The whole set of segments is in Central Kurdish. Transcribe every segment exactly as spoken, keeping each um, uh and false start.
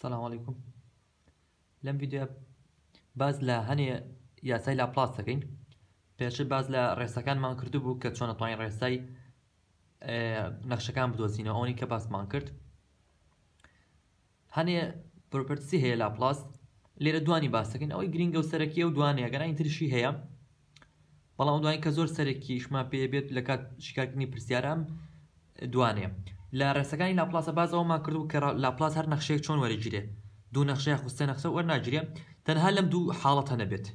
السلام عليكم. لم فيديو باز لا هني یاسای لاپلاس دەکەین. پێشتر باز لە ڕێسەکانمان کردو بوو کە چۆن ئەتوانین ڕێسای نەخشەکان بدۆزینەوە، ئەوەی کە باسمان کرد. هەنێ پرۆپەرتی هەیە لاپلاس، لێرە دوانی باس دەکەین. ئەوەی گرینگە و سەرەکیە و دوانەیە، گەرانی ترشی هەیە، بەڵام دوانی کە زۆر سەرەکیشمان پێ بێت لە کات شیکارکردنی پرسیارام دوانەیە. لە ڕێسەکانی لاپلاسە باز ئەومان کردو کە لاپلاس هەر نەخشەیەک چۆن وەرەگیرێ، دوو نەخشەیە خوستە نەخشە وەرناگیرێ، تەنها لەم دوو حاڵەتە نەبێت.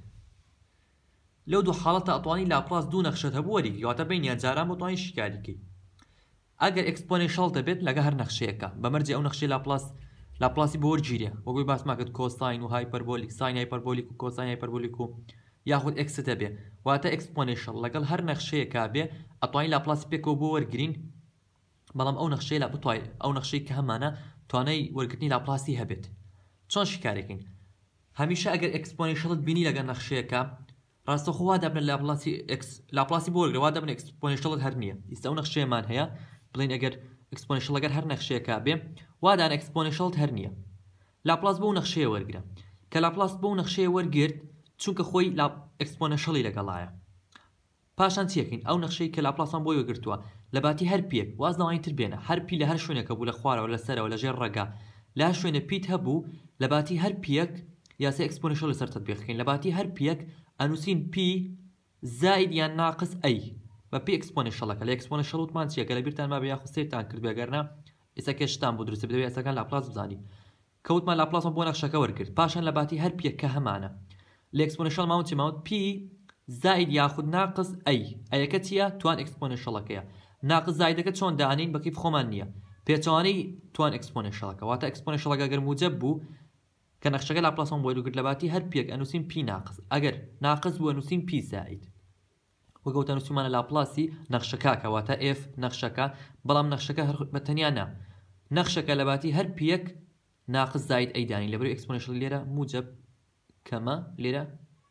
لەو دوو حاڵەتە ئەتوانی لاپلاس دوو نەخشەت هەبوو وەرەگیری، واتە بینیان جاران بتوانین شیکاریکەی. ئەگەر ئەکسپۆنێنشەڵ دەبێت لەگە هەر نەخشەیەکە، بەمەرجێ ئەو نەخشەی لاپلاس لاپلاسی بۆ وەرگیرێ، وەگوی باسمان کرد کۆساین و هایپەربۆلیک، ساین هایپەربۆلیک و کۆساین هایپەربۆلیک و یاخود ئەکس دەبێ، واتە ئەکسپۆنێنشەڵ لەگەڵ هەر نەخشەیەکا بێ ئەتوانین لاپلاسی پێکەوە بۆ وەرگرین. بەڵام ئەو نەخشەی لا بتوای ئەو نەخشەی کە هەمانە توانای وەرگرتنی لاپلاسی هەبێت. چۆن شیکارێکین؟ هەمیشە ئەگەر ئەکسپۆنێنشەڵت بینی لەگەڵ نەخشەیەکە، ڕاستەوخۆ وا دەبنە لاپلاسی ئەکس لاپلاسی بۆ وەرگرە، وا دەبنە ئەکسپۆنێنشەڵت هەر نییە. ئێستا ئەو نەخشەیەمان هەیە، بڵین ئەگەر ئەکسپۆنێنشەڵ لەگەر هەر نەخشەیەکە بێ، وا دان ئەکسپۆنێنشەڵت هەر نییە. لاپلاس بۆ نەخشەیە وەرگرە، کە لاپلاس بۆ نەخشەیە وەرگرت چونکە خۆی ئەکسپۆنێنشەڵی لەگەڵایە. پاشان چیەکەین؟ ئەو نەخشەی کە لاپلاسان بۆی وەرگرتووە لە باتی هەر پێک واز ناوانی تر بێنە، هەر پی لە هەر شوێنێکە بوو، لە خوارەوە، لە سەرەوە، لە ژێر ڕێگا، لە هەر شوێنە پیت هەبوو، لە باتی هەر پێک یاسای ئەکسپۆنێنشەڵ لەسەر تەطبیقەکەین. لە باتی هەر پێک ئەنووسین پی زائید یان ناقص ئەی بە پێ ئەکسپۆنێنشەڵەکە. لە ئەکسپۆنێنشەڵ وتمان چیەکە؟ لە بیرتان مابێ یاخود سێرتان کرد بێگەرنا ئێستا کێشتان بۆ دروستە بدەوێت ئێستاکان لاپلاس بزانی. کەوتمان لاپلاسمان بۆ نەخشەکە وەرگرت، پاشان لە باتی هەر پێک کە هەمانە لە ئەکسپۆنێنشەڵ ماوت چی ماوت؟ پی زائید یاخود ناقص ئەی. ئەیەکە چییە؟ توان ئەکسپۆنێنشەڵەکەیە. ناقص زائیدەکە چۆن دانین؟ بەکیف خۆمان نییە، پێچەوانەی توان ئەکسپۆنێنشەڵەکە، واتە ئەکسپۆنێنشەڵەکە ئەگەر موجب بوو کە نەخشەکە لاپلاسمان بۆ وەرگرت لە باتی هەر پێک ئەنووسین پی ناقص، ئەگەر ناقص بوو ئەنووسین پی زائید. وەگەوتە نووسیمانە لاپلاسی نەخشەکە کەواتە ئف نەخشەکە، بەڵام نەخشەکە هەر بەتەنیا نا، نەخشەکە لە باتی هەر پێک ناقص زائید ئەی دانین، لەبەرەوەی ئەکسپۆنێنشەڵ لێرە موجب کەمە، لێرە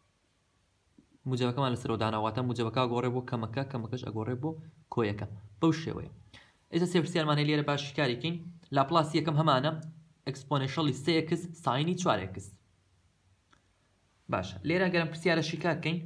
موجبەکەمان لەسەرەوە داناواتە موجبەکە ئەگۆڕێ بۆ کەمەکە، کەمەکەش ئەگۆڕێ بۆ کۆیەکە. بەو شێوەیە. ئێستا سێ پرسیارمانەی لێرە باش شیکاریکەین. لاپلاسی یەکەم هەمانە ئەکسپۆنێنشەڵی سێ ئەکس ساینی چوار ئەکس. باشە، لێرە گەرم پرسیارە شیکارکەین.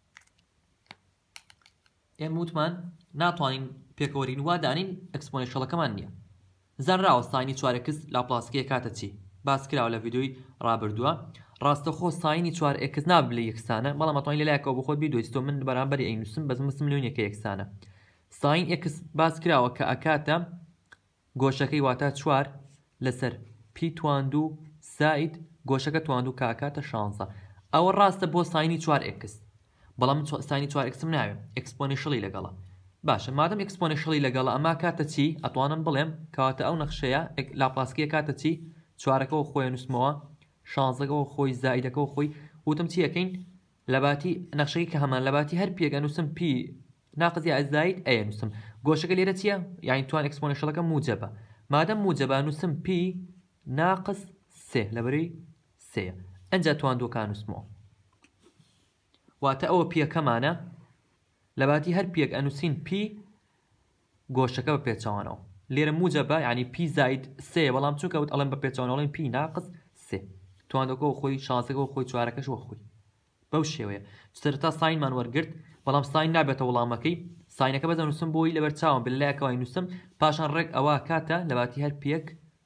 ئێمە وتمان ناتوانین پێکەوەرین وا دانین ئەکسپۆنێنشەڵەکەمان نییە. زانراوە ساینی چوار ئەکس لاپلاسەکەی کاتە چی؟ باس کراوە لە ڤیدیۆی ڕابردووە. ڕاستەخۆ ساینی چوار ئەکس نابێت لە یەکسانە، بەڵام ئەتوانین لەلایەکەوە بۆ خۆت بیدۆیت. تۆ من بەرامبەری ئەینووسم، بەس نووسم لەوێنێکە یەکسانە. ساین ئەکس باس کراوە کە ئەکاتە گۆشەکەی واتە چوار لەسەر پی تواندوو زائید گۆشەکە تواندوو کە ئەکاتە شانزە. ئەوە ڕاستە بۆ ساینی چوار ئەکس، بەڵام ساینی چوار ئەکسم ناوێت، ئەکسپۆنێنشەڵی لەگەڵە. باشە، مادەم ئەکسپۆنێنشەڵی لەگەڵە، ئەما کاتە چی؟ ئەتوانم بڵێم کەواتە ئەو نەخشەیە لاپلاسکەیە کاتە چی؟ چوارەکەەوە خۆی نووسمەوە، شانزەکەەوە خۆی زائیدەکەەوە خۆی. وتم چی یەکەین؟ لە باتی نەخشەی کە هەمان لە باتی هەر پێک ئەنووسم پی ناقص یا زائید ئەی نووسم. گۆشەکە لێرە چییە؟ یعنی توان ئەکسپۆنێنشەڵەکە موجبە. مادەم موجبە نووسم پی ناقص سێ لەبەرەوەی سێیە. ئەنجا تواندووەکان نووسمەوە، واتە ئەوە پیەکەمانە لە باتی هەر پێک ئەنووسین پی گۆشەکە بە پێچەوانەوە. لێرە موجبە یعنی پی زائید سێ، بەڵام چونکە وت ئەڵێن بە پێچەوانەوەڵین پی ناقص سێ. تواندوەکەەوە خۆی، شانزەکەەوە خۆی، چوارەکەشەوە خۆی. بەو شێوەیە. سەرەتا ساینمان وەرگرت، بەڵام ساین نابێتە وەڵامەکەی. ساینەکە بەزە نووسم بۆی لەبەر چاوم بلایەکەوە نووسم، پاشان ڕێک ئەوە کاتە لە باتی هەر پێک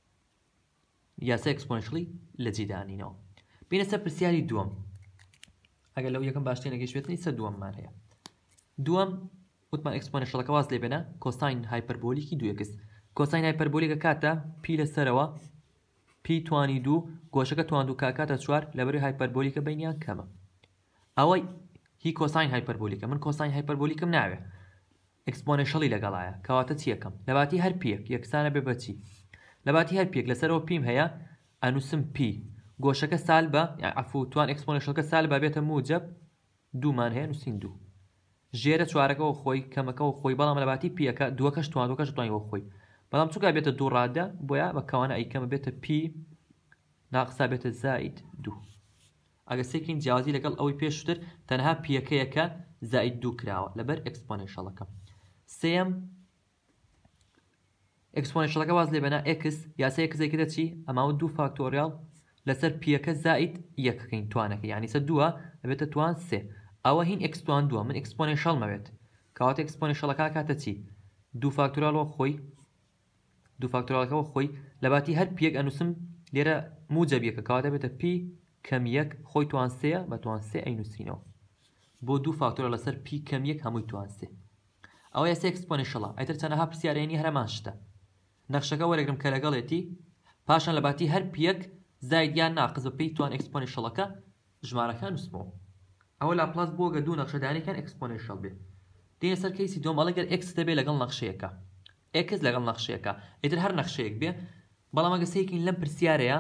یاسای ئەکسپۆنێنشەڵی لە جێدانینەوە. بینە سەر پرسیاری دووەم. ئەگەر لەو یەکەم باش تێنەگەیشتێتنی سەر دووەممان هەیە. دووەم وتمان ئەکسپۆنێنشەڵەکە واز لێ بێنە کۆساین هایپەربۆلیکی دوو ئەکس. کۆساین هایپەربۆلیکە کاتە پی لەسەرەوە پی توانی دوو گۆشەکە تواندوو کاکاتە چوار لەبەرەوەی هایپەربۆلیکە بینیان کەمە. ئەوەی هی کۆساین هایپەربۆلیکە، من کۆساین هایپەربۆلیکم ناوێ، ئەکسپۆنێنشەڵی لەگەڵایە، کەواتە چیەکەم؟ لە باتی هەر پێک یەکسانە بێ بەچی؟ لە باتی هەر پێک لەسەرەوە پیم هەیە ئەنووسم پی گۆشەکە سال بە عەفو توان ئەکسپۆنێنشەڵەکە سال بە بێتە موجب دوومان هەیە نووسین دوو. ژێرە چوارەکەەوە خۆی، کەمەکەەوە خۆی، بەڵام لە باتی پیەکە دووەکەش تواندوەکەش توانیەوە خۆی، بەڵام چونکە بێتە دوو ڕادە بۆیە بەکەوانە ئەیکەمە بێتە پی ناقسا بێتە زائید دوو. ئەگە سێکین جیاوازی لەگەڵ ئەوەی پێشتر تەنها پیەکەیەکە زائید دوو کراوە لەبەر ئەکسپۆنێنشەڵەکە. سێم ئەکسپۆنێنشەڵەکە واز لێ بەنا x یاسای کزێکەکە چی ئەماوە دوو فاکتۆریال لەسەر پیەکە زائید یەکەکەین توانەکە یعنی سە دووە دەبێتە توان سێ ئەوە هین x توان دووە من ئەکسپۆنێنشەڵ مەوێت کەواتە ئەکسپۆنێنشەڵەکە کاتە چی دوو فاکتۆریالەوە خۆی دوو فاکتۆریالەکەەوە خۆی لە باتی هەر پیەک ئەنووسم لێرە موجەبیەکە کەواتە بێتە p کەم یەک خۆی توان سێە بە توان سێ ئەینووسینەوە بۆ دوو فاکتۆرە لەسەر p کەم یەک هەمووی توان سێ ئەوە یاسای ئەکسپۆنێنشەڵە ئەیتر چەندەها پرسیارێنی هەرەمان شتە نەخشەکە وەرەگرم کە لەگەڵێتی پاشان لە باتی هەر پیەک زائید یان ناقص بە پێی توان ئەکسپۆنێنشەڵەکە ژمارەکان نووسمەوە ئەوە لاپلاس بۆگە دوو نەخشەدانیەکان ئەکسپۆنێنشەڵ بێ دێنە سەر کەیسی دۆم ئەڵەگەر x دەبێ لەگەڵ نەخشەیەەکە x لەگەڵ نەخشەیەەکە ئیتر هەر نەخشەیەک بێ بەڵام ئەگە سەیەکین لەم پرسیارەیە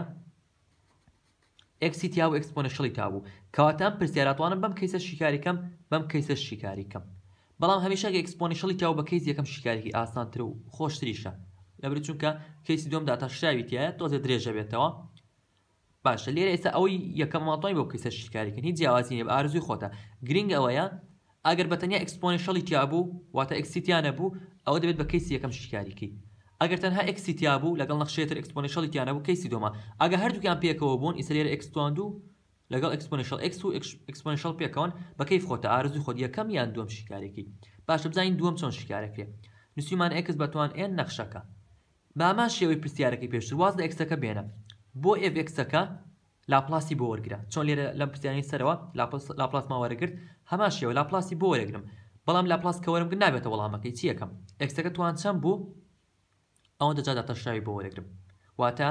x تیا و ئەکسپۆنێنشەڵی تابوو کەواتە ئەم پرسیاراتوانم بەم کەیسە شیکاریکەم بەم کەیسە شیکاریکەم بەڵام هەمیشەگە ئەکسپۆنێنشەڵی تیا و بە کەیس یەکەم شیکارێکی ئاسانتر و خۆشتریشە لەبەر چونکە کەیسی دۆم داتاشراوی تایە تۆزە درێژە بێتەوە باشە لێرە ئێستا ئەوەی یەکەم ماڵتوانی بۆ کەیسە شیکاریکردن هیچ جیاوازی نیە بە ئارزووی خۆتە گرنگ ئەوەیە ئەگەر بەتەنیا ئەکسپۆنێنشەڵی تیا بوو واتە x تیانە بوو ئەوە دەبێت بە کەیسی یەکەم شیکاریکی ئەگەر تەنها x تیا بوو لەگەڵ نەخشەیەتر ئەکسپۆنێنشەڵی تیانە بوو کەیسی دۆمە ئەگە هەردووکیان پێکەوە بوون ئیسە لێرە x توان دوو لەگەڵ ئەکسپۆنێنشەڵ x و ئەکسپۆنێنشەڵ پێکەون بە کەیف خۆتە ئارزووی خۆت یەکەم یان دووەم شیکارێکی باشە بزانین دووەم چۆن شیکارەکرێ نووسیمان x بەتوان n نەخشەکە بامان شێوەی پرسیارەکەی پێشتر واز لە x-ەکە بێنە بۆ f x-ەکە لاپلاسی بۆ وەرگرە چۆن لێرە لەم پرسیارەی سەرەوە لاپلاسمان وەرەگرت هەمان شێوە لاپلاسی بۆ وەرەگرم بەڵام لاپلاس کە وەرەگرم نابێتە وەڵامەکەی چی یەکەم x-ئەکە توان چەند بوو ئەوە دەجا داتەشراوی بۆ وەرەگرم واتە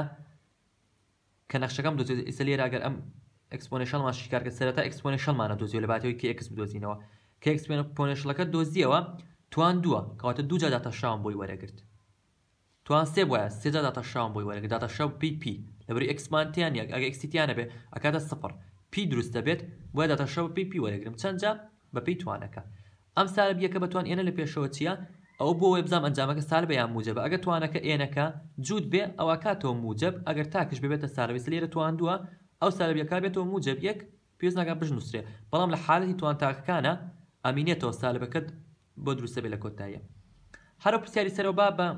کە نەخشەکەم دۆزێت ئێستا لێرە ئەگەر ئەم ئەکسپۆنێنشەڵمان شیکارکە سەرەتا ئەکسپۆنێنشەڵمانە دۆزیەوە لە باتەوەی کە x بدۆزینەوە کە ئەکسپۆنێنشەڵەکە دۆزیەوە توان دووە کەواتە دوو جا داتەشراوم بۆی وەرەگرت توان سێ بۆیە سێ جا داتەشراوم بۆی وەرەگرت داتەشراو پی پی لەبەری ئەکسمان تیان یەک ئەگە x تیانە بێ ئەکاتە سفر پی دروستە بێت بۆیە داتەشراو پی پی وەرەگرم چەند جا بە پێی توانەکە ئەم سالبیەکە بەتوان ئێنە لە پێشەوە چییە ئەو بۆ وێ بزانم ئەنجامەکە سالبە یان موجەبە ئەگە توانەکە ئێنەکە جوود بێ ئەوە کاتەوە موجەب ئەگەر تاکش ببێتە سالبی لێرە توان دووە ئەو سالبیەکە بێتەوە موجەب یەک پێویست ناکات بژنووسرێ بەڵام لە حالەتی توان تاکەکانە ئەمینێتەوە سالبەکەت بۆ دروستە بێ لە کۆتاییە هەرو پرسیاری سەرەوە با بە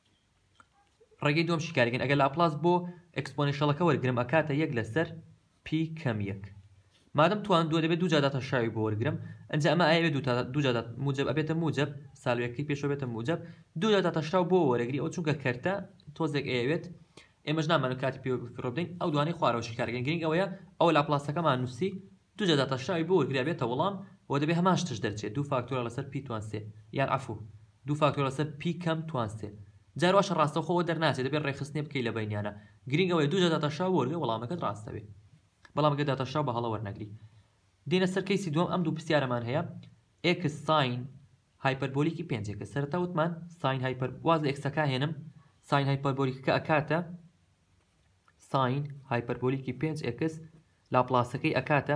ڕێگەی دووەم شیکاریکردن ئەگەر لاپلاس بۆ ئەکسپۆنێنشەڵەکە وەرگرم ئەکاتە یەک لەسەر p کەم یەک مادەم توان دووە دەبێت دوو جا داتەشراوی بۆ وەرگرم ئەنجا ئەمە ئایا دوو جا موجەب ئەبێتە موجەب سالویەکەی پێشەوە بێتە موجەب دوو جا داتەشراو بۆ وەرەگری ئەو چونکە کەرتە تۆزێک ئەیەوێت ئێمەش نامانە کاتی پێ بکڕۆ بدەین ئەو دوانەی خوارەوە شیکارەکەن گرنگ ئەوەیە ئەو لاپلاسەکەمان نووسی دوو جا داتەشراوی بۆ وەرگرا بێتە وەڵام و دەبێت هەمان شتش دەرچێت دوو فاکتۆرە لەسەر p توان سێ یان عەفو دوو فاکتۆرە لەسەر p کەم توان سێ جارواشە ڕاستەوخۆوە دەرناچێت دەبێت ڕێخستنێ بکەی لە بینیانە گرنگ ئەوەیە دوو جا داتەشراو وەرگێ وەڵامەکەت ڕاستە بێت بەڵام ئەگەر داتەشراو بە هەڵە وەرنەگری دێنە سەر کەیسی دووەم ئەم دوو پرسیارەمان هەیە x ساین هایپەربۆلیکی پێنجێکە سەرەتا وتمان ساین هایپەر واز لە x-ئەکە هێنم ساین هایپەربۆلیکەکە ئەکاتە ساین هایپەربۆلیکی پێنج x لاپلاسەکەی ئەکاتە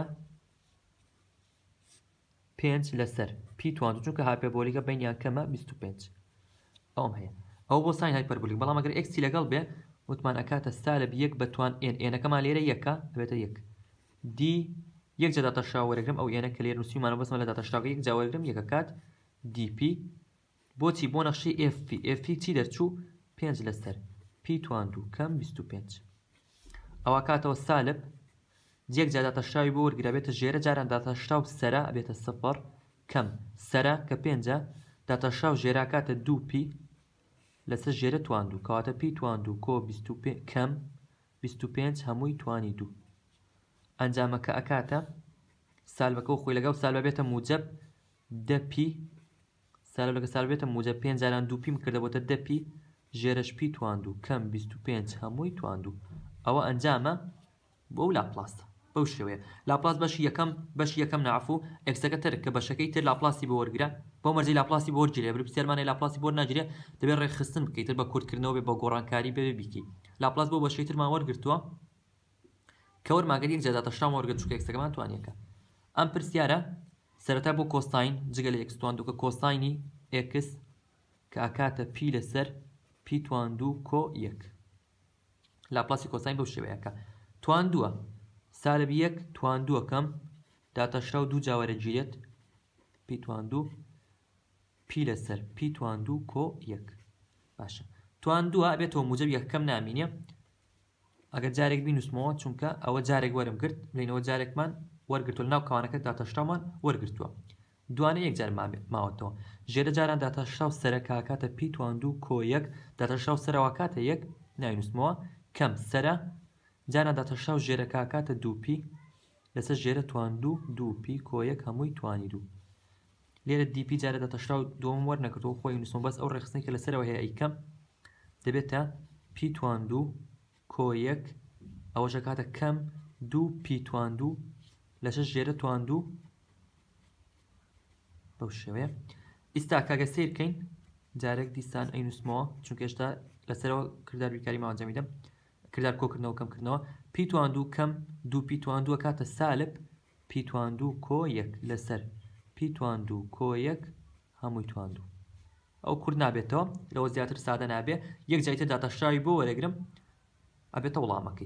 پێنج لەسەر p توان چونکە هایپەربۆلیکە بینیان کەمە بیست و پێنج ئەوم هەیە ئەو بۆ ساین هایپەربۆلیک بەڵام ئەگەر x لەگەڵ بێ وتمان ئەکاتە سالب یەک بەتوان n ئێنەکەمان لێرە یەکە دەبێتە یەک d یەک جا داتەشراو وەرەگرم ئەو ئێنە کە لێرە نووسیمانە بەسمە لە داتەشراوەکە یەک جا وەرەگرم یەکە کات dp بۆچی بۆ نەخشەی f f چی دەرچوو پێنج لەسەر p توان دوو کەم بیست و پێنج ئەوە کاتەوە سالب یەک جا داتەشراوی بۆ وەرگرا بێتە ژێرە جاران داتەشراو سەرە ئەبێتە سەفەر کەم سەرە کە پێنجە داتەشراو ژێرە کاتە دوو p لەسەر ژێرە توان دوو کەواتە p توان دوو کۆ بیست و پێنج کەم بیست و پێنج هەمووی توانی دوو ئەنجامەکە ئەکاتە سالبەکە و خۆی لەگەڵ سالبە بێتە موجەب دە p سالب لەگە سالب بێتە موجەب پێنج جاران دوو p کردەبێتە دە p ژێرەش p توان دوو کەم بیست و پێنج هەمووی توان دوو ئەوە ئەنجامە بۆ لاپلاسە بەو شێوەیە لاپلاس بەشی یەکەم بەشی یەکەم نعفو ئەکسەکە تر کە بەشەکەی تر لاپلاسی بۆ وەرگرە بۆ مەرجەی لاپلاسی بۆ وەرگیرێ بر پرسیارمانەی لاپلاسی بۆ ناگیرێ دەبێت ڕێخستن بکەیت تر بە کورتکردنەوە بێ بە گۆڕانکاری بێ بیکی لاپلاس بۆ بەشەی ترمان وەرگرتووە کە وەرماگەری یەک جا داتەشراو وەرگرت چونکە ئەکسەکەمان توانیەکە ئەم پرسیارە سەرەتا بۆ کۆساین جگە لە x توان دوو کە کۆساینی x کە ئەکاتە p لەسەر p توان دوو کۆ یەک لاپلاسی کۆساین بەو شێوەیەکە توان دووە سالب یەک توان دووە کەم داتەشراو دوو جا وەرەگیرێت p توان دوو p لەسەر p توان دوو کۆ یەک باشە توان دووە ئەبێتەوە موجب یەکەم نامینێ ئەگەر جارێک بینوسمەوە چونکە ئەوە جارێک وەرم کرد لێنەوە جارێکمان وەرگرتووە ناو کەوانەکە داتەشتامان وەرگرتووە دوانە یەک جار ماوەتەوە ژێرە جاران داتەشتا و سەرە کاکاتە پی توان دوو کۆ یەک داتەشتا و سەرەوە کاتە یەک ناینوسمەوە کەم سەرە جاران داتەشتا و ژێرە کاکاتە دوو پی لەسەر ژێرە توان دوو دوو پی کۆ یەک هەمووی توانی دوو لێرە دیپی جارە داتەشتا و دووەم وەرنەکردەوە خۆی نووسم بەس ئەو ڕێخستنی کە لەسەرەوە هەیە ئەیکەم دەبێتە پی توان دوو کۆ یەک ئەوەشە کاتە کەم دوو پی توان دوو لەسەر ژێرە توان دوو بەو شێوەیە ئیستا کاگە سیر بکەین جارێک دیسان ئەینوسمەوە چونکە هێشتا لەسەرەوە کردار بیرکاری ماوەنجامی دەم کردار کۆکردنەوە کەمکردنەوە پی توان دوو کەم دوو پی توان دووە کاتە سالب پی توان دوو کۆ یەک لەسەر پی توان دوو کۆ یەک هەمووی توان دوو ئەو کورد نابێتەوە لەوە زیاتر سادە نابێ یەک جایتر داتەشتاوی بۆ وەرەگرم ئەبێتە وەڵامەکەی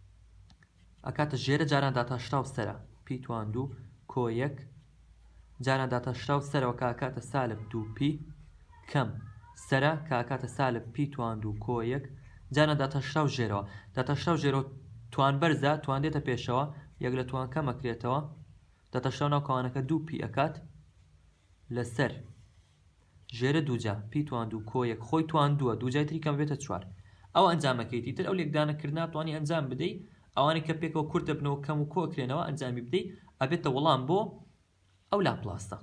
ئەکاتە ژێرە جاران داتەشتا و سەرە پی توان دوو کۆ یەک جاران داتەشتا و سەرەوە کاکاتە سالب دوو پی کەم سەرە کاکاتە سالب پی توان دوو کۆ یەک جاران داتەشتا و ژێرەوە داتەشتا و ژێرە توان بەرزە توان دێتە پێشەوە یەک لە توان کەمەکرێتەوە داتەشتا و ناو کەوانەکە دوو پی ئەکات لەسەر ژێرە دووجا پی توان دوو کۆ یەک خۆی توان دووە دووجای تری کەم بێتە چوار ئەو ئەنجامەکەیتی تر ئەو لێکدانەکردنا توانی ئەنجام بدەیت ئەوانەی کە پێکەوە کورت دەبنەوە کەم و کۆکرێنەوە ئەنجامی بدەیت ئەبێتە وەڵام بۆ ئەو لاپلاسە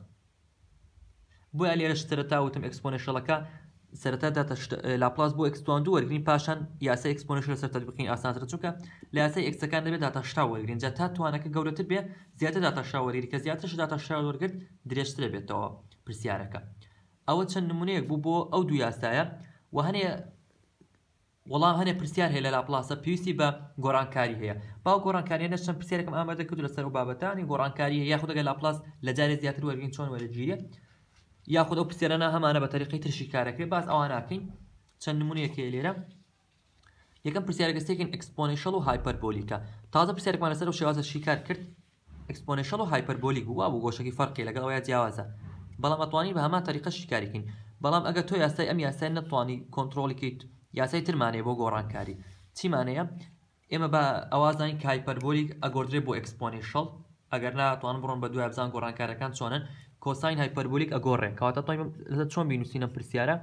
بۆیە لێرە سەرەتا وتم ئەکسپۆنێشەڵەکە سەرەتا لاپلاس بۆ ئەکس توان دوو وەرگرین پاشان یاسای ئەکسپۆنێشەل سەرەتا بکەین ئاسانترە چونکە لە یاسای ئەکسەکان دەبێت داتەشتا وەرگرین جا تا توانەکە گەورەتر بێ زیاتر داتەشتا وەرگری کە زیاترش داتەشتا وەرگرت درێژترە بێتەوە پرسیارەکە ئەوە چەند نمونەیەک بوو بۆ ئەو دوو یاسایە و هەنێ وەڵام هەنێ پرسیار هەیە لە لاپلاسە پێویستی بە گۆڕانکاری هەیە باو گۆڕانکاریە نەچەند پرسیارێکم ئامادە کردو لەسەر و بابەتانی گۆڕانکاری هەیە یاخود ئەگەر لاپلاس لە جارێک زیاتر وەرگین چۆن وەرەگیرێ یاخود ئەو پرسیارانە هەمانە بە تەریقی ترشی کارەکەی باز ئەوان ناکەین چەند نمونەیەک هەیە لێرە یەکەم پرسیارەکە سێکین ئەکسپۆنێشەڵ و هایپەربۆلیکە تازە پرسیارێکمان لەسەر و شێوازە شیکار کرد ئەکسپۆنێشەڵ و هایپەربۆلیک بوو بوو گۆشەکی فەرقی لەگەڵ ئەوەیە جیاوازە بەڵام ئەتوانین بە هەمان تەریقە شیکاریکەین بەڵام ئەگەر تۆ یاسای ئەم یاسای نەتوانی کۆنتڕۆڵیکەیت یاسای ترمانەیە بۆ گۆڕانکاری چیمانەیە ئێمە بە ئەوازانین کە هایپەربۆلیک ئەگۆڕدرێ بۆ ئەکسپۆنێشەڵ ئەگەر ناتوانن بڕۆن بە دوای بزان گۆڕانکارەکان چۆنن کۆساین هایپەربۆلیک ئەگۆڕێ کەواتە توانین چۆن بینوسینە پرسیارە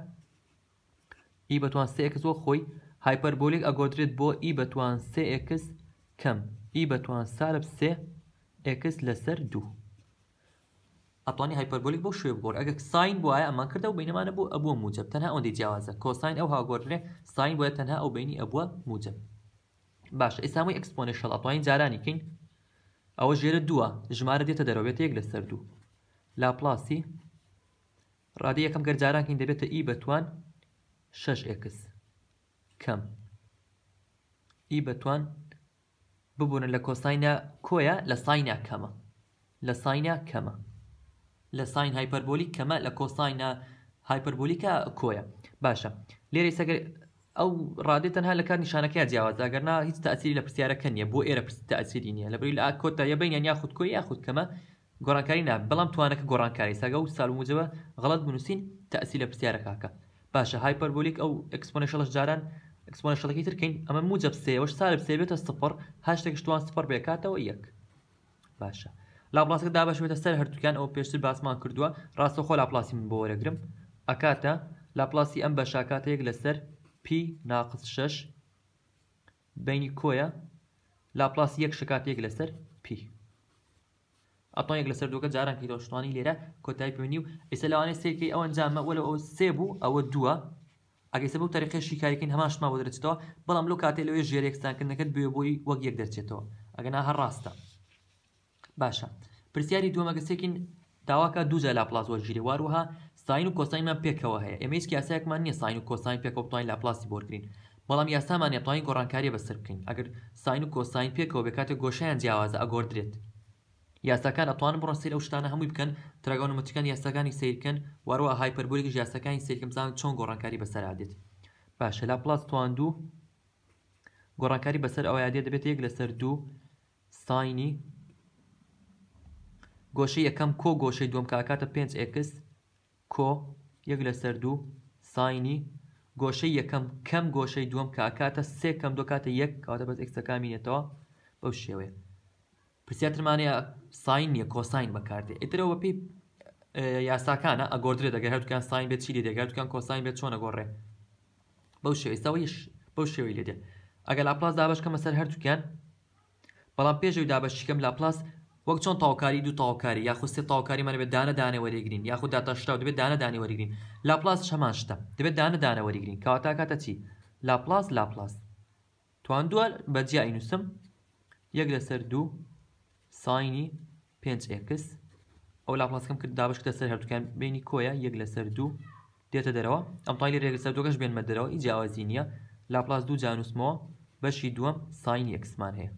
ئی بەتوان سێ ئەکس بۆ خۆی هایپەربۆلیک ئەگۆڕدرێت بۆ ئی بەتوان سێ ئەکس کەم ئی بەتوان سالب سێ ئەکس لەسەر دوو ئەتوانی هایپەربۆلیک بۆ شوێ بگۆڕ ئەگەر ساین بواە ئەمان کردە و بینەمانە بۆ ئەبووە موجب تەنها ئەوەندەی جیاوازە کۆساین ئەو هاگۆڕێ ساین بۆیە تەنها ئەو بینی ئەبووە موجب باشە ئێسامەی ئەکسپۆنێشەڵ ئەتوانین جارانی کەین ئەوە ژێرە دووە ژمارە دێتە دەرەوە بێتە یەک لەسەر دوو لاپلاسی ڕادی یەکەم گەر جارانکەین دەبێتە ئی بەتوان شەش ئەکس کەم ئی بەتوان ببوونە لە کۆساینە کۆیە لە ساینە کەمە لە ساینە کەمە لە ساین هایپەربۆلیک کەمە لە کۆساینە هایپەربۆلیکە کۆیە باشە لێرە سەگەر ئەو ڕادێت تەنها لە کات نیشانەکەی جیاوازە ئەگەرنا هیچ تەئسیری لە پرسیارەکە نییە بۆ ئێرە تەئسیری نییە لەبەری لە کۆتا یە بینیان یاخود کۆی یاخود کەمە گۆڕانکاری نابێت بەڵام توانەکە گۆڕانکاری ساگە و ساڵ موجبە غەڵەت بنووسین تەئسیری لە پرسیارەکەکە باشە هایپەربۆلیک ئەو ئەکسپۆنێشەڵش جاران ئەکسپۆنێشەڵەکەی ترکەین ئەمە موجب سێوەش سالب سێ بێتە سفر هاشتێکش توان سفر بێکاتەوە یەک باشە لاپلاسەکە دابەشێتە سەر هەردووکیان ئەو پێشتر باسمان کردووە ڕاستەخۆ لاپلاسی من بۆ وەرەگرم ئەکاتە لاپلاسی ئەم بەشە کاتە یەک لەسەر پی ناقص شەش بینی کۆیە لاپلاسی یەک شکات یەک لەسەر پی ئەتۆن یەک لەسەر دووکە جاران کەی دۆشتوانی لێرە کۆتایی پێنی و ئێستا لەوانەیە سێکەی ئەو ئەنجامە وەلە ئەو سێ بوو ئەوە دووە ئەگەیسە بەو تەریقەی شیکاریکەین هەمان شتمان بۆ دەرێتەوە بەڵام لەو کاتێ لەوەی ژێر یەکستانکردنەکەت بوێ بۆی وەک یەک دەرچێتەوە ئەگەنا هەر ڕاستە باشە پرسیاری دووەمە گەسێکین داواکە دووجا لاپلاس وەرگیری واروها ساین و کۆساینمان پێکەوە هەیە ئێمە هیچ یاسایەکمان نییە ساین و کۆساین پێکەوە بتوانین لاپلاسی بۆ وەرگرین بەڵام یاسامان نێتوانین گۆڕانکاری بەسەر بکەین ئەگەر ساین و کۆساین پێکەوە بێ کاتێک گۆشەیان جیاوازە ئەگۆڕدرێت یاساکان ئەتوانن بڕۆن سەیر ئەو شتانە هەمووی بکەن تراگۆنۆمەتریکان یاساکانی سیرکەن واروها هایپەربۆلیک یاساکانی سیرکەن بزانن چۆن گۆڕانکاری بەسەر ئادێت باشە لاپلاس توان دوو گۆڕانکاری بەسەر ئەوە یادێت دەبێت یەک لەسەر دوو ساینی گۆشەی یەکەم کۆ گۆشەی دووەم کاکاتە پێنج ئەکس کۆ یەک لەسەر دوو ساینی گۆشەی یەکەم کەم گۆشەی دووەم کە ئەکاتە سێ کەم دو کاتە یەک کەواتە بەس ئێکسەکە مینێتەوە بەو شێوەیە. پرسیارترمانەیە ساین نییە کۆساین بەکاردێ ئیترەوە بەپی یاساکانە ئەگۆردرێت دەگەر هەردووکیان ساین بێت چی لێ دێت هەردووکیان کۆساین بێت چۆن ئەگۆڕێ بەو شێوەیەوەیش بەو شێوەی لێ دێت. ئەگەر لاپلاس دابشکەمە سەر هەردووکیان بەڵام پێشەوەی دابەشیکەم لاپلاس وەک چۆن تاوکاری دوو تاوکاری یاخود سێ تاوکاریمان بێت دانە دانێ وەرەگرین یاخود داتەشتا دەبێت دانە دانێ وەرەگرین. لاپلاس هەمان شتە دەبێت دانە دانە وەرەگرین کەواتە کاتە چی لاپلاس لاپلاس تواندووە بەجیا ئینووسم یەک لەسەر دوو ساینی پێنج ئێکس ئەو لاپلاسکەم کرد دابشکتە سەر هەردووکیان بینی کۆیە یەک لەسەر دوو دێتە دەرەوە ئەم تالی ڕێک لەسەر دووەکەش بێنمە دەرەوە هیچ جیاوازی نییە. لاپلاس دوو جانووسمەوە بەشی دووەم ساینی ئەکسمان هەیە.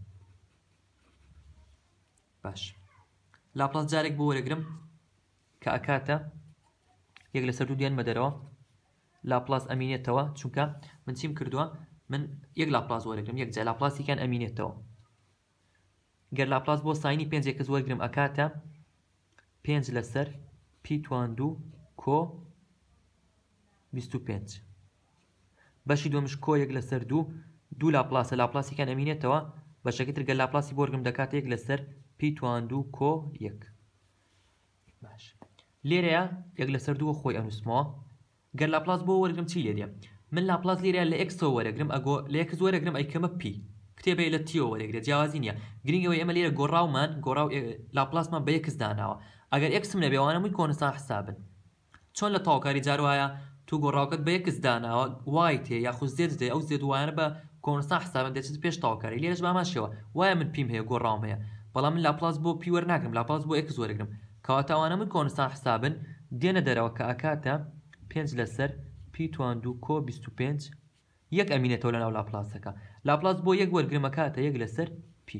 باش لاپلاس جارێک بۆ وەرەگرم کە ئەکاتە یەک لەسەر دوو دێنمە دەرەوە لاپلاس ئەمینێتەوە چونکە من چیم کردووە من یەک لاپلاس وەرەگرم یەک جا لاپلاسیکیان ئەمینێتەوە. گەر لاپلاس بۆ ساینی پێنج ئێکس وەرگرم ئەکاتە پێنج لەسەر پی تواندوو کۆ بیست و پێنج بەشی دووەمش کۆ یەک لەسەر دوو دوو لاپلاسە لاپلاسیکیان ئەمینێتەوە بەشەکەی تر گەر لاپلاسی بۆ وەرگرم دەکاتە یەک لەسەر پی تواندوو کۆ یەک. باش لێرەیە یەک لەسەر دووە خۆی ئەنووسمەوە گەر لاپلاس بۆ وەرگرم چی لێ دێ من لاپلاس لێرەیە لە ئێکسەوە وەرەگرم ئەگۆ لە ئێکس وەرەگرم ئەیکەمە پی کتێبەیە لە تیۆ وەرەگرێت جیاوازی نییە گرنگەوەی ئێمە لێرە گۆڕاومان گۆڕاو لاپلاسمان بە یەکس داناوە ئەگەر ئێکسم نەبێوانەمووی کۆنسان حسابن چۆن لە تاوکاری جاروایە تو گۆڕاوکەت بە یەکس داناوە وای تێ یاخود زێت دێ ئەو زێت وایانە بە کۆنسان حسابن دێت پێش تاوکاری لێرەش باماشەوە وایە من پیم هەیە گۆڕاوم هەیە بەڵام من لاپلاس بۆ پی وەرناگرم لاپلاس بۆ ئێکس وەرەگرم کەواتەوانەمووی کۆنسان حسابن دێنە دەرەوە کە ئەکاتە پێنج لەسەر پی تواندوو کۆ بیست و پێنج یەک ئەمینێتەوە لەناو لاپلاسەکە لاپلاس بۆ یەک وەرگرمە کاتە یەک لەسەر پی.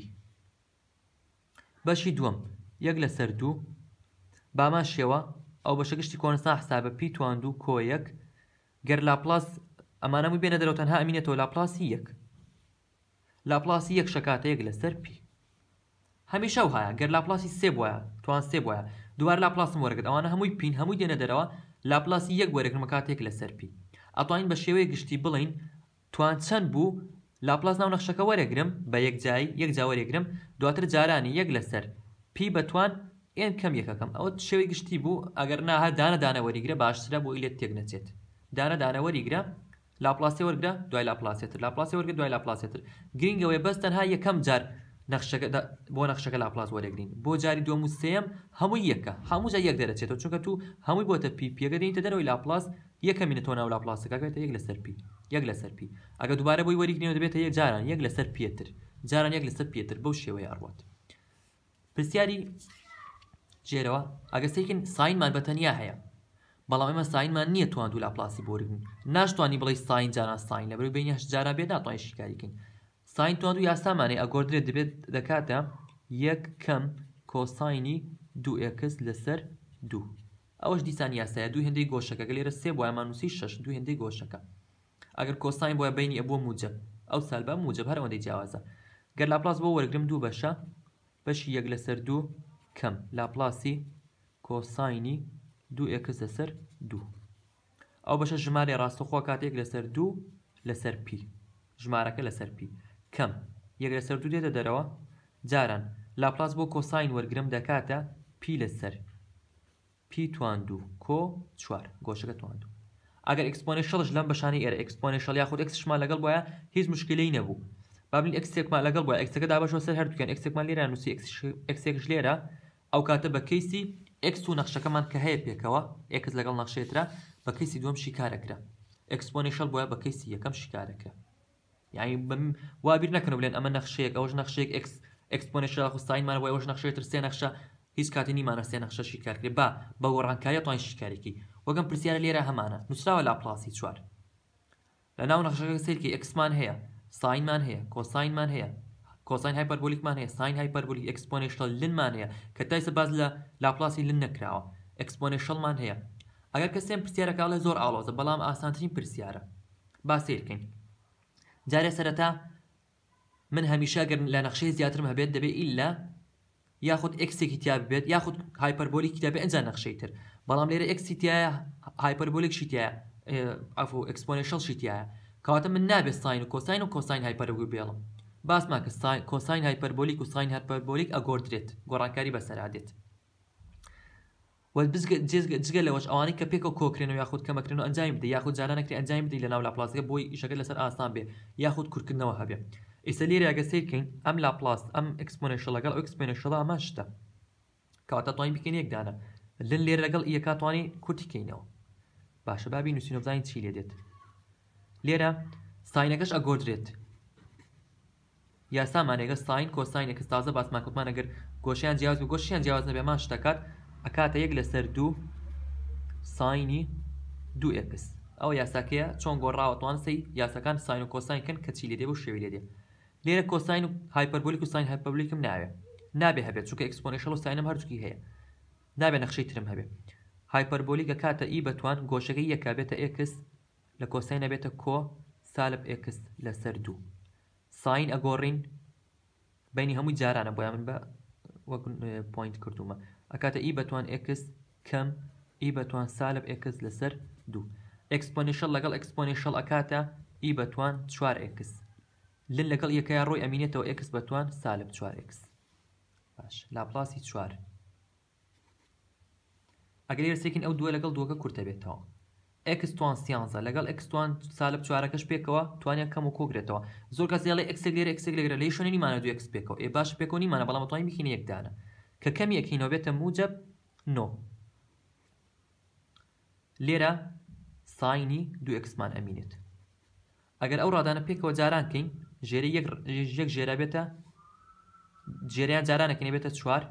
بەشی دووەم یەک لەسەر دوو بامان شێوە ئەو بەشە گشتی کۆنسان حسابە پی تواندوو کۆ یەک گەر لاپلاس ئەمانەمووی بێنە دەرەوە تەنها ئەمینێتەوە لاپلاسی یەک لاپلاسی یەک شەکاتە یەک لەسەر پی هەمیشە و هەیە گەر لاپلاسی سێ بووە توان سێ بووە دووار لاپلاسم وەرگرت ئەوانە هەمووی پین هەمووی دێنە دەرەوە لاپلاسی یەک وەرەگرمە کاتێک لەسەر پی ئەتوانین بە شێوەیە گشتی بڵین توان چەند بوو لاپلاس ناو نەخشەکە وەرەگرم بە یەک جای یەک جا وەرەگرم دواتر جارانی یەک لەسەر پی بەتوان ئێن کەم یەکەکەم ئەوە شێوەی گشتی بوو ئەگەر ناها دانە دانە وەریگرە باشترە بۆ ئیلێت تێک نەچێت دانە دانە وەریگرە لاپلاسی وەرگرە دوای لاپلاسێتر لاپلاسی وەرگرە دوای لاپلاسێتر گرنگەوەی بەس تەنها یەکەم جار نەخشەکە بۆ نەخشەکە لاپلاس وەرەگرین بۆ جاری دووەم و سێم هەمووی یەکە هەموو جا یەک دەرەچێتەوە چونکە تو هەمووی بۆتە پی پێگە دێنیتە دەرەوەی لاپلاس یەکەمینێتەوە ناو لاپلاسەکە بێتە یەک لەسەر پی یەک لەسەر پی ئەگە دووبارە بۆی وەریگرینەوە دەبێتە یەک جاران یەک لەسەر پێتر جاران یەک لەسەر پێتر بەو شێوەیە ئەڕوات. پرسیاری جێرەوە ئەگەستێکن ساینمان بەتەنیا هەیە بەڵام ئێمە ساینمان نییە تواندوو لاپلاسی بۆرگن ناشتوانی بڵێ ساین جاران ساین لە بەروی بینی هەشت جاران بێت ناتوانین شیکاریکەین ساین تواندوو یاسامانەی ئەگۆردرێت دەبێت دەکاتە یەک کەم کۆساینی دوو ئێکس لەسەر دوو ئەوەش دیسان یاسایە دوو هێندەی گۆشەکە گە لێرە سێ بۆیان نووسی شەش دوو هێندەی گۆشەکە ئەگەر کۆساین بۆیە بینی ئەبووە موجب ئەو سالبە موجب هەر ئەوەندەی جیاوازە گەر لاپلاس بۆ وەرگرم دوو بەشە بەشی یەک لەسەر دوو کەم لاپلاسی کۆساینی دوو ئێکس لەسەر دوو ئەو بەشە ژمارە ڕاستەخۆ کاتێک لەسەر دوو لەسەر پی ژمارەکە لەسەر پی کەم یەک لەسەر دوو دێتە دەرەوە جاران لاپلاس بۆ کۆساین وەرگرم دەکاتە پی لەسەر پی تواندوو کۆ چوار گۆشەکە تواندوو ئەگەر ئەکسپۆنێشەڵش لەم بەشانەی ئێرە ئەکسپۆنێشەڵ یاخود ئەکسشمان لەگەڵ بۆیە هیچ مشکلەی نەبوو بابلین ئەکسێکمان لەگەڵ بۆیە ئەکسەکە دابەشەوە سەر هەردووکیان ئەکسێکمان لێرە نووسی ئەکسێکش لێرە ئەو کاتە بە کەیسی ئەکس و نەخشەکەمان کە هەیە پێکەوە ئێکس لەگەڵ نەخشێترا بە کەیسی دووەم شیکارەکرا ئەکسپۆنێشەڵ بۆیە بە کەیسی یەکەم شیکارەکرا یعنی وابیر نەکەن بڵێن ئەمە نەخشەیەک ئەوەش نەخشەیەک ئەکس ئەکسپۆنێشەڵ خو ساینمان بۆ ئەوەش نەخشێتر سێ نەخشە هیچ کاتی نیمانە سێ نەخشە شیکارکرێ با بە گۆڕانکاریە توان شیکارێکی وەگەم پرسیارە لێرە هەمانە نووسراوە لاپلاسی چوار لە ناو نەخشەکە سیرکی ئەکسمان هەیە ساینمان هەیە کۆساینمان هەیە کۆساین هایپەربۆلیکمان هەیە ساین هایپەربۆلیک ئەکسپۆنێشەڵ لنمان هەیە کە تایسە باز لە لاپلاسی لن نەکراوە ئەکسپۆنێشەڵمان هەیە ئەگەر کەسێن پرسیارەکە زۆر ئاڵۆزە بەڵام ئاسانترین پرسیارە با سیرکەین جارێ سەرەتا من هەمیشە گەر لە نەخشەی زیاترم هەبێت دەبێت ئیلا یاخود ئەکسێکی تیا بێت یاخود هایپەربۆلیکی دەبێت ئەنجا نەخشەی تر بەڵام لێرە ئەکسی تایە هایپەربۆلیکشی تایە ئەفۆ ئەکسپۆنێشەڵ شیتیایە کەواتە من نابێت ساین و کۆساین و کۆساین هایپەربووی بێڵم باسمان کە کۆساین هایپەربۆلیک و ساین هایپەربۆلیک ئەگۆردرێت گۆڕانکاری بەسەرادێت جگە لەوەش ئەوانەی کە پێکەوە کۆکرێنەوە یاخود کەمەکردن و ئەنجامی بدە یاخود جارانەکری ئەنجامی بدەی لە ناو لاپلاسەکە بۆی ئیشەکە لەسەر ئاسان بێ یاخود کورتکردنەوە هەبێ ئێستا لێرە ئەگە سیرکەین ئەم لاپلاس ئەم ئەکسپۆنێشەڵ لەگەڵ ئەکسپۆنێشەڵە ئەمە شتە کەواتە توانین بکەین یەکدانە لن لێرە لەگەڵ ئیەکا توانین کورتیکەینەوە باشە بابی نووسین و بزانین چی لێ دێت لێرە ساینەکەش ئەگۆدرێت یاسامانێگە ساین کۆساینێکس تازە باسمان کوتمان ئەگەر گۆشیان جیاواز و گۆشیان جیاواز نەبێ مان شتەکات ئەکاتە یەک لەسەر دوو ساینی دوو ئێکس ئەو یاساکەیە چۆن گۆڕاوە توانسی یاساکان ساین و کۆساینکن کە چی لێ دێ بۆ شێوی لێ دێ لێرە کۆساین و هایپەربۆلیک و ساین هایپەربۆلیکم ناوێ نابێ هەبێت چونکە ئەکسپۆنێشەڵ و ساینم هەردووکی هەیە نابێ نەخشەی ترم هەبێ هایپەربۆلیکە کاتە ئی بەتوان گۆشەکەی یەکا بێتە ئێکس لە کۆساینە بێتە کۆ سالب ئێکس لەسەر دوو ساین ئەگۆڕین بینی هەمووی جارانە بۆیان من بە وەک پوینت کردومە ئەکاتە ئی بەتوان ئێکس کەم ئی بەتوان سالب ئێکس لەسەر دوو ئەکسپۆنێشەڵ لەگەڵ ئەکسپۆنێشەڵ ئەکاتە ئی بەتوان چوار ئێکس لن لەگەڵ یەکەیە ڕۆی ئەمینێتەوە ئێکس بەتوان سالب چوار ئێکس باش لاپلاسی چوار ئەگەر لێرەسێکین ئەو دووە لەگەڵ دووەکە کورتە بێتەوە ئێکس توان سیانزە لەگەڵ ئێکس توان سالب چوارەکەش پێکەوە توانێت کەم و کۆگرێتەوە زۆر کەس دەڵێ ئێکسێک لێرە ئێکسێک لێرە لێ شوێنی مانە دوو ئێکس پێکەوە ئێ باش پێکەوە نیمانە بەڵام توانین بکەین یەکدانە کە کەمی یەکینەوە بێتە موجب نۆ لێرە ساینی دوو ئێکسمان ئەمینێت ئەگەر ئەو ڕادانە پێکەوە جاران کەین ژێرە یەک ژێرە بێتە جێریان جارانەکەنێ بێتە چوار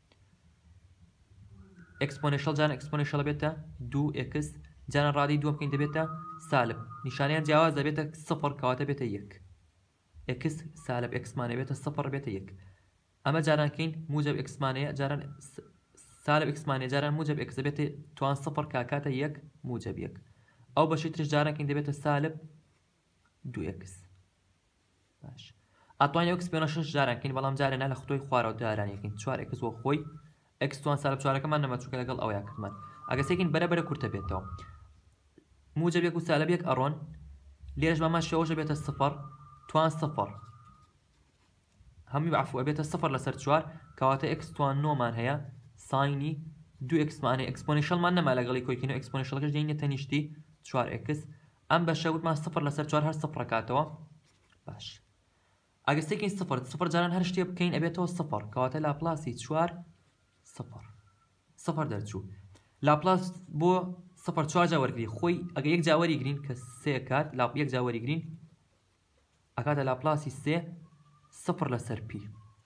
ئەکسپۆنێشەڵ جاران ئەکسپۆنێشەڵ بێتە دوو ئێکس جاران ڕادی دووە بکەین دەبێتە سالب نیشانیان جیاواز دەبێتە سفر کەواتە بێتە یەک ئێکس سالب ئێکسمانە بێتە سفر بێتە یەک ئەمە جاران کەین موجب ئێکسمانەیە جاران سالب ئێکسمانەیە جاران موجب ئێکس دەبێتە توان سفر کاکاتە یەک موجب یەک ئەو بەشی ترش جاران کەین دەبێتە سالب دوو ئێکس باش ئەتوانین ئەکسپۆنێشەڵ جاران کەین بەڵام جارێنە لە خۆی خوارەوە دارانیەکەین چوار ئێکس بۆ خۆی ئەکس توان سالب چوارەکەمان نەمەچووکە لەگەڵ ئەوەیە کردمان ئەگە سێکین بەرەبەرە کورتە بێتەوە موجب یەک و سالب یەک ئەڕۆن لێرەش بامان شێوەژە بێتە سفر توان سفر هەمووی بەعفو ئەبێتە سفر لەسەر چوار کەواتە ئێکس توان نۆمان هەیە ساینی دوو ئێکسمانەیە ئەکسپۆنێشەڵمان نەما لەگەڵی کۆیکینەوە ئەکسپۆنێشەڵەکەش دێنێتە نیشتی چوار ئێکس ئەم بەشە وتمان سفر لەسەر چوار هەر سفر کاتەوە باش ئەگە سێکین سفر سفر جاران هەر شتێ بکەین ئەبێتەوە سفر کەواتە لاپلاسی چوار سفر سفر دەرچوو لاپلاس بۆ سفر چوار جا وەرگری خۆی ئەگە یەک جا وەریگرین کە سێ کات یەک جا وەریگرین ئەکاتە لاپلاسی سێ سفر لەسەر پی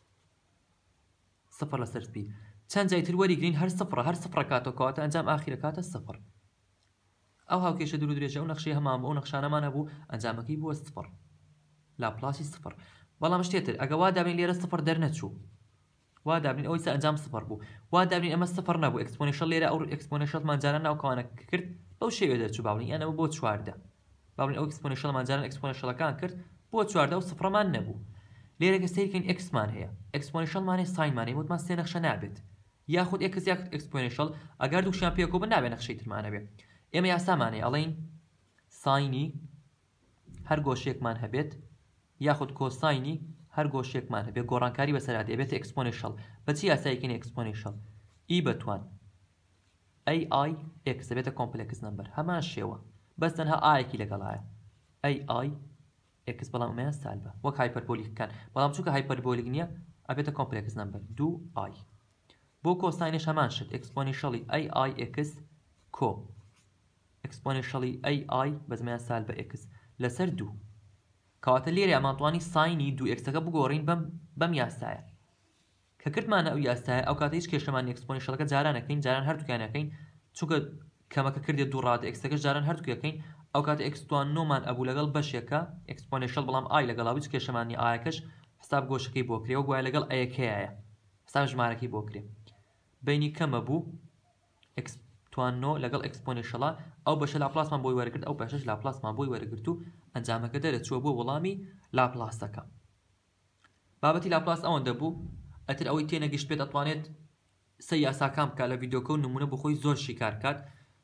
سفر لەسەر پی چەند جای تر وەریگرین هەر سفرە هەر سفرە کاتەوە کەواتە ئەنجام ئاخیرە کاتە سفر ئەو هاوکێشە دوور و درێژە ئەو نەخشەی هەمان بۆ ئەو نەخشانەمان هەبوو ئەنجامەکەی بووە سفر لاپلاسی سفر بەڵام شتێتر ئەگە وا دابین لێرە سفر دەرنەچوو وا دابین ئەوەی ئەنجام سفر بوو وا دابین ئەمە سفر نەبوو ئەکسپۆنێشەڵ لێرە ئەو ئەکسپۆنێشەڵمان جاران ناوکەوانە کرد بەو شێوێ دەرچوو باڵین یانەوە بۆ چواردە باڵین ئەو ئەکسپۆنێشەڵمان جاران ئەکسپۆنێشەڵەکان کرد بۆ چواردە و سفرەمان نەبوو لێرە کە سیرکەین ئێکسمان هەیە ئەکسپۆنێشەڵمان هەیە ساینمان هەیە وتمان سێ نەخشە نابێت یاخود ئێکس یاک ئەکسپۆنێشەڵ ئەگەر دووشیان پێکەوە بن نابێت نەخشەی ترمانە بێت ئێمە یاسامان هەیە ئەڵێین ساینی هەر گۆشەیەکمان هەبێت یاخود کۆساینی هەر گۆشەیەکمان هەبێت گۆڕانکاری بەسەرادێ بێتە ئەکسپۆنێشەڵ بەچی یاسایەکەین ئەکسپۆنێشەڵ ئی بەتوان ئەی ئای ئێکس دەبێتە کۆمپلێکس نەمبەر هەمان شێوە بەس تەنها ئایەکی لەگەڵایە ئەی ئای ئێکس بەڵام ئەمەیان سالبە وەک هایپەربۆلیکەکان بەڵام چونکە هایپەربۆلیک نییە ئەبێتە کۆمپلێکس نەمبەر دوو ئای بۆ کۆساینش هەمان شت ئەکسپۆنێشەڵی ئەی ئای ئێکس کۆ ئەکسپۆنێشەڵی ئەی ئای بەزمەیان سالبە ئێکس لەسەر دوو کەواتە لێرە ئەمانتوانی ساینی دوو ئێکسەکە بگۆڕین بەم بەم یاسایە کە کردمانە ئەو یاسایە ئەو کاتە هیچ کێشەمانی ئەکسپۆنێشەڵەکە جارانەکەین جاران هەردووکیانەکەین چونکە کەمەکە کردێت دوو ڕادە ئێکسەکەش جاران هەردووکیەکەین ئەو کاتە ئێکس توان نۆمان ئەبوو لەگەڵ بەشێکە ئەکسپۆنێشەڵ بەڵام ئای لەگەڵا هیچ کێشەمانی ئایەکەش حساب گۆشەکەی بۆ کرێ وەک وایە لەگەڵ ئەیەکەیە حساب ژمارەکەی بۆ کرێ بینی کەمە بوو ئەکس توان نۆ لەگەڵ ئەکسپۆنێشەڵە ئەو بەشە لاپلاسمان بۆی وەرگرت ئەو بەشەش لاپلاسمان بۆی وەرگرت و ئەنجامەکە دەرەچووە بۆ وەڵامی لاپلاسەکە بابەتی لاپلاس ئەوەندە بوو ئەتر ئەوەی تێنەگەیشت بێت ئەتوانێت سەی یاساکان بکات لە ڤیدیۆکە و نمونە بۆ خۆی زۆر شیکار کات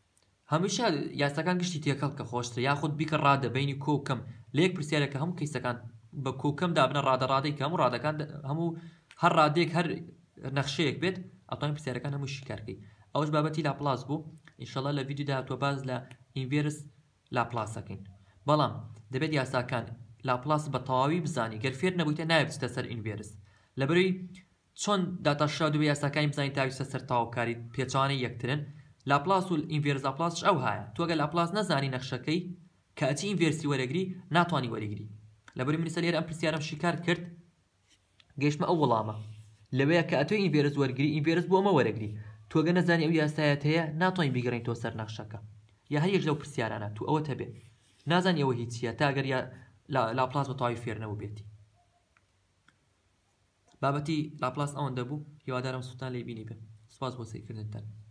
هەمیشە یاساکان گشتی تێکەڵ کە خۆشتر یاخود بیکە ڕادە بینی کۆ و کەم لە یەک پرسیارێکە هەموو کەیسەکان بە کۆکەم دابنە ڕادە ڕادەی کە هەموو ڕادەکان هەموو هەر ڕادێک هەر نەخشەیەک بێت ئەتوانین پرسیارەکان هەموو شیکارکەی ئەوەش بابەتی لاپلاس بوو ئینشەڵا لە ڤیدیۆدا هاتووە باز لە ئینڤێرس لاپلاسەکەین بەڵام دەبێت یاساکان لاپلاس بە تەواوی بزانی گەر فێر نەبوویتە نایە بچیتە سەر ئینڤێرس لەبەرەوەی چۆن داتاشا دوێ یاساکانی بزانین تا بچیتە سەر تەواوکاری پێچوانەی یەکترن لاپلاس و ئینڤێرس لاپلاسش ئەو هایە تۆ ئەگەر لاپلاس نەزانی نەخشەکەی کە ئەچی ئینڤێرسی وەرەگری ناتوانی وەرەگری لەبەرەوەی من لێرە ئەم پرسیارەم شیکار کرد گەیشتمە ئەو وەڵامە لەوەیە کە ئەتۆی ئینڤێرس وەرگری ئینڤێرس بۆ ئەمە وەرەگری تۆ گە نەزانی ئەو یاسایەت هەیە ناتوانین بیگەڕین تۆ سەر نەخشەکە یا هەر یەک لەو پرسیارانە تو ئەوە هەبێت نازانی ئەوە هیچیە تا ئەگەر لاپلاس بە تەواوی فێر نەبوو بێتی بابەتی لاپلاس ئەوەندە بوو هیوادارم سوتان لێ بینی بێ سوپاس بۆ سەیرکردنتان